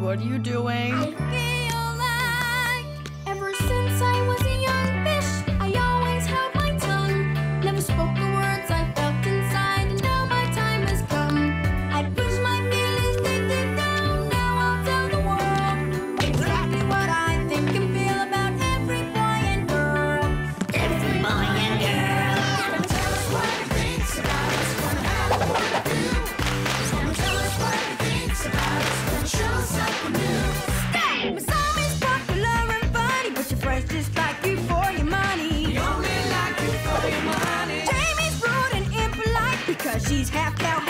what are you doing? I feel like ever since I was a young fish, I always held my tongue, never spoke the words I felt inside, and now my time has come. I push my feelings deep, deep down, now I'll tell the world exactly what I think and feel about every boy and girl. Every boy and girl. Gonna tell us what he thinks about us, gonna have what to do. He's gonna tell us what he thinks about us, gonna show us something new. Stay! My song is popular and funny, but your friends just like you for your money. We only like you for your money. Jamie's rude and impolite because she's half cow,